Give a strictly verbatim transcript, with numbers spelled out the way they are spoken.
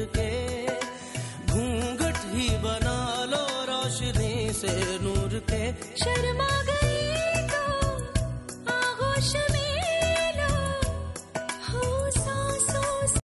दूर के, घूंघट ही बना लो रोशनी से नूर के। शर्मा गई